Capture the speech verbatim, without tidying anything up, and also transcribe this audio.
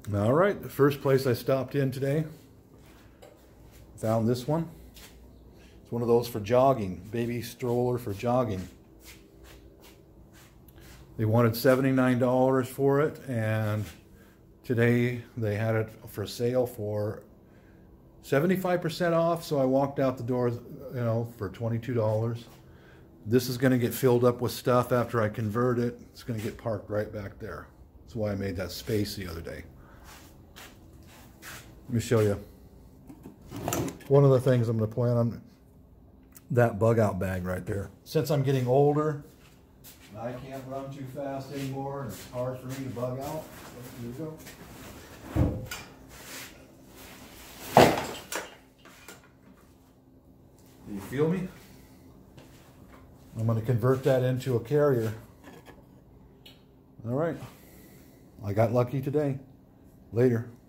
All right, the first place I stopped in today, found this one. It's one of those for jogging, baby stroller for jogging. They wanted seventy-nine dollars for it, and today they had it for sale for seventy-five percent off, so I walked out the door, you know, for twenty-two dollars. This is going to get filled up with stuff after I convert it. It's going to get parked right back there. That's why I made that space the other day. Let me show you. One of the things I'm going to plan on, that bug out bag right there. Since I'm getting older, I can't run too fast anymore, and it's hard for me to bug out. Here we go. Do you feel me? I'm going to convert that into a carrier. All right. I got lucky today. Later.